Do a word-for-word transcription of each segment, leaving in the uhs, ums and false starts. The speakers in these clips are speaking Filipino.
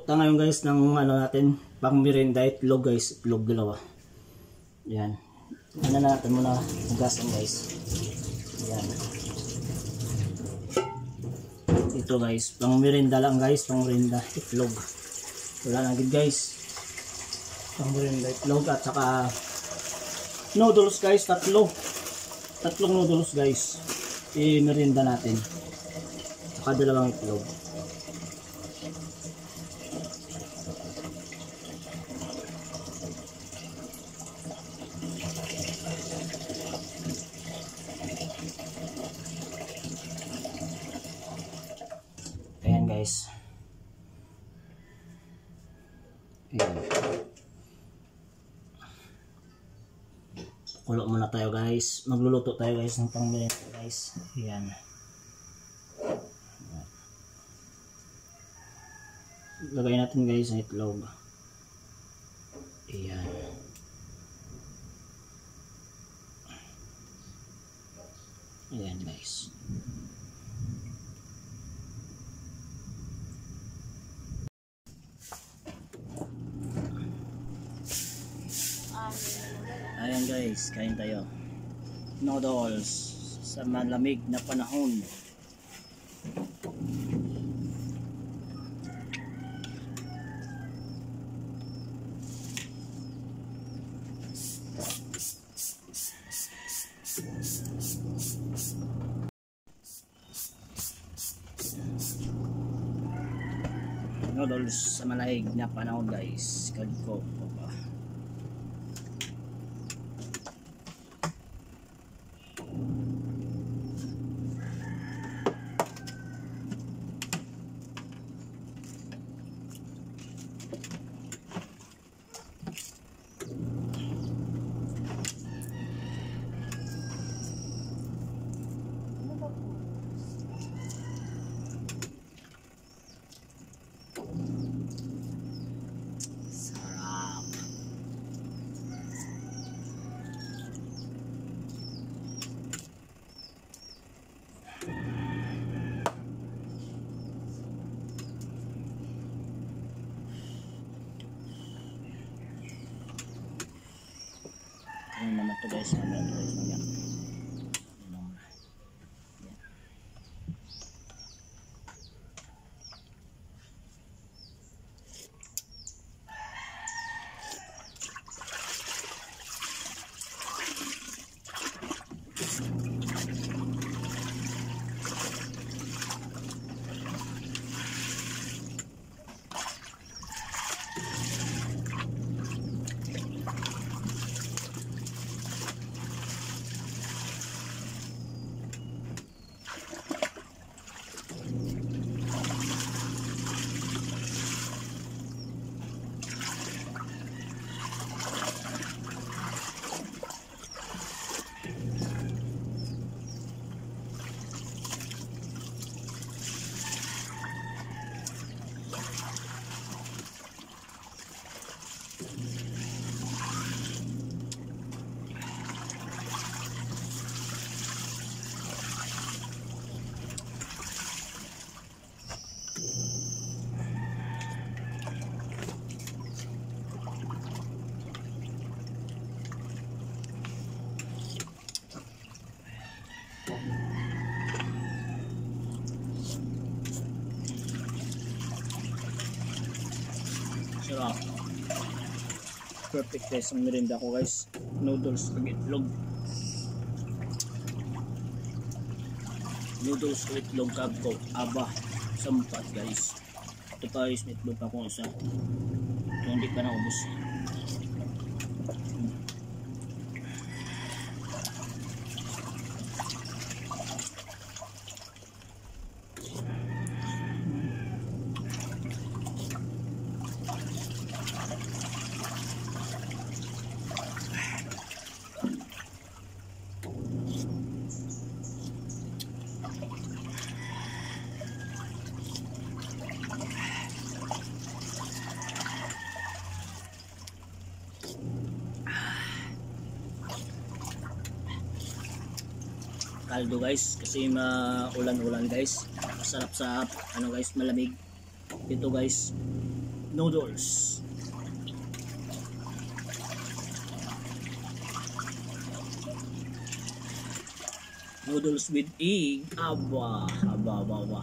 tayo ngayon guys ng ano natin, pang merienda, itlog guys, itlog dalawa. Yan. Ano na natin muna hugasan guys. Yan. Ito guys, pang merienda lang guys, pang merienda, itlog. Wala na agad guys. Pang merienda, itlog at saka noodles guys, tatlo. Tatlong noodles guys. I-merienda natin. Saka dalawang itlog. Ayan guys. Ayan. Kulo muna tayo guys. Magluluto tayo guys ng pangmerienda guys. Ayan. Lagay natin guys ang itlog. Ayan. Ayan guys. Ayan guys, kain tayo. Noodles sa malamig na panahon. Noodles sa malamig na panahon guys. Kadko pa. Ano naman to guys, ano to guys, mamaya. Sarap. Perfect guys ang merienda ko guys. Noodles with itlog. Noodles with itlog kabko. Aba, sampat guys. Ito pa guys, may itlog pa kung isa. Ito hindi pa naubos. kaldo guys, kasi maulan-ulan guys. Masarap sa ano guys, malamig dito guys. noodles. Noodles with egg. Aba, aba, aba, aba.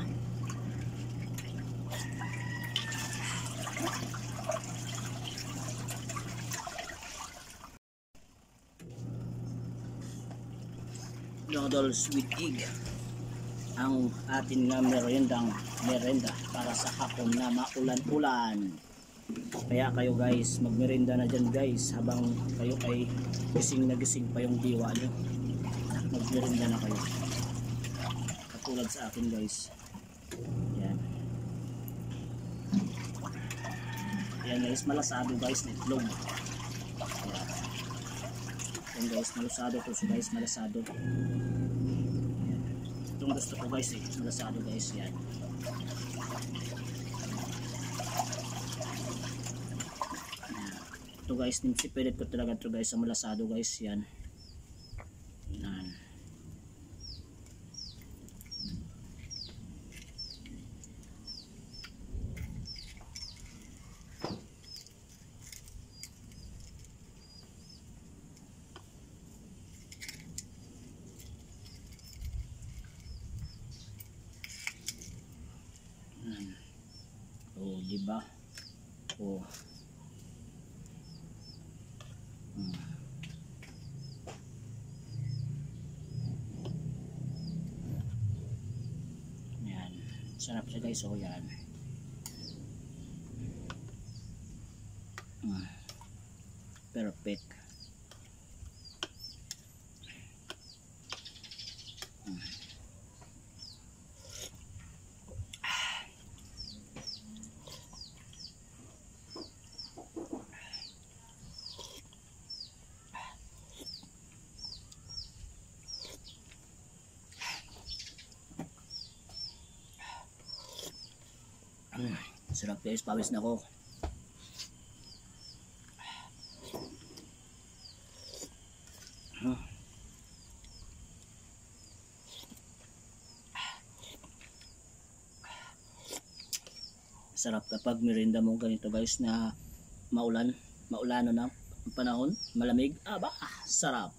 Noodles with egg. Ang atin nga merendang merenda para sa hapon na maulan-ulan. Kaya kayo guys, magmerenda na dyan guys habang kayo ay gising na gising pa yung diwa nyo. Magmerenda na kayo. Katulad sa akin guys. Yan. Yan guys, malasado guys na itlog. Yan. Yan guys, malasado to so guys, malasado. Itong gusto ko guys eh, malasado guys, yan. Ito guys, nimsipilit ko talaga ito guys sa malasado guys, yan. Yan. Oh, di ba? Oh. Hmm. Yan. Sarap siya guys, oh yan. Hmm. Perfect. Hmm. Sarap guys, pawis na ako. Sarap kapag merienda mo ganito guys na maulan, maulano na ang panahon, malamig. Aba, sarap.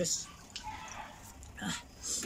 guys. Ah.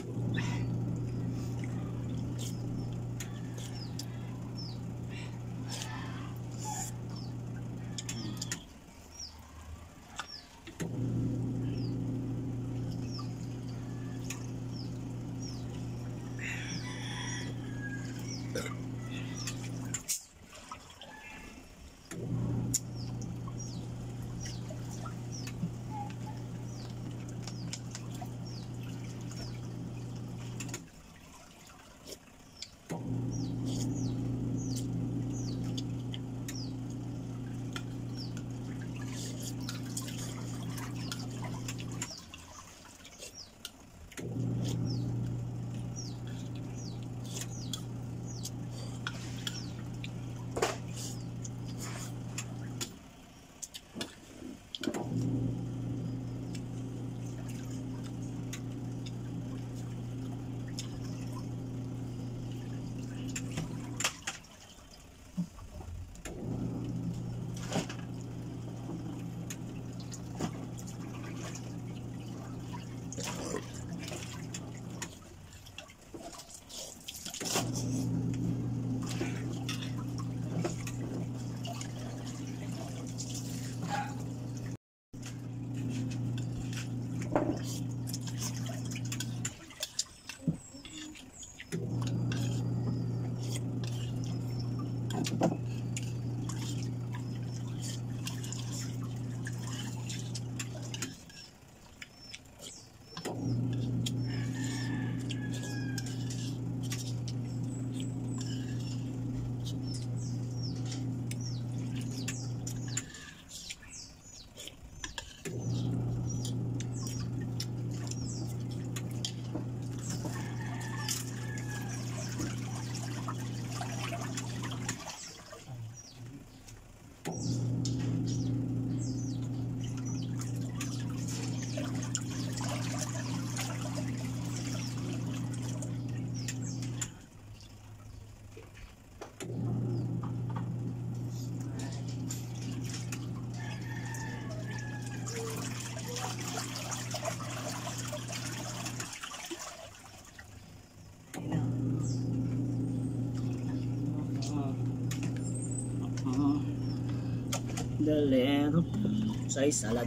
The little size salad.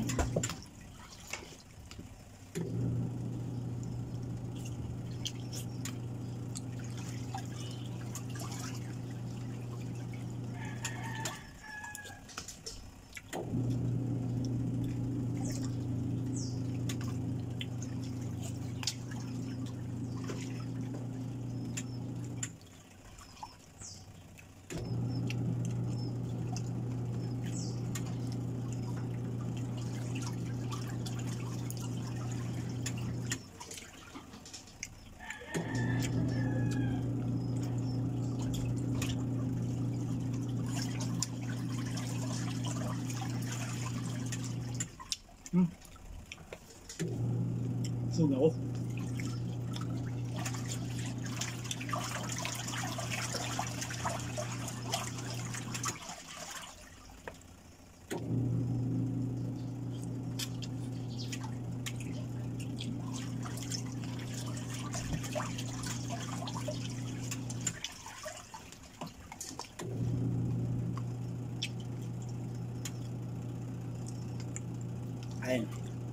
Hmm. Suga ako. Ayun.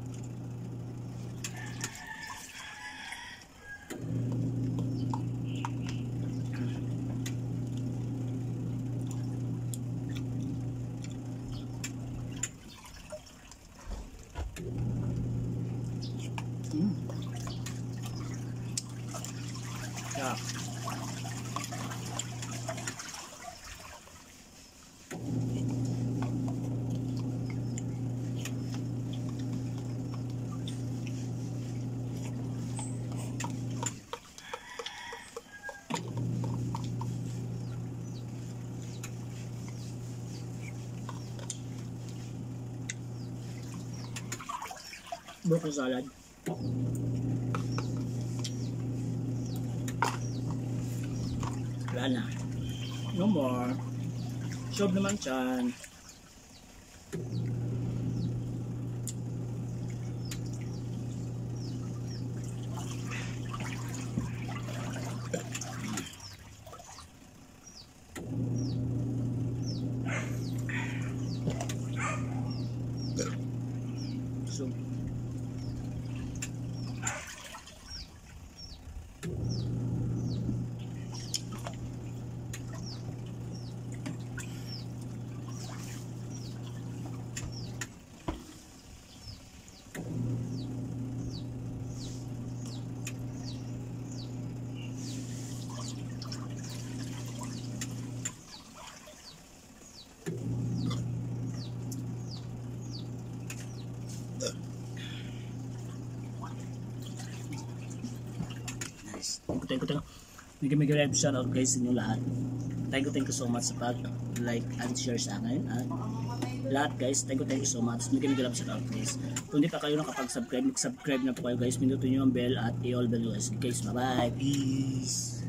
Hmm. Yeah. Broccoli salad. Wala na. No more. Sob naman siyan. thank you, thank you. Mega mega live shout out guys sa inyo lahat. Thank you, thank you so much sa pag like and share sa akin. At lahat guys, thank you, thank you so much. Mega mega live shout out guys. Kung hindi pa kayo nakapag-subscribe, mag-subscribe na po kayo guys. Pinutin nyo ang bell at i-all bell guys. Guys, bye bye. Peace.